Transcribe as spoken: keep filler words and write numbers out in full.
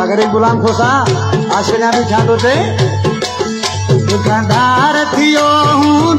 अगर एक गुलाम खोसा आज के भी छातो थे दुकानदार थियो हूँ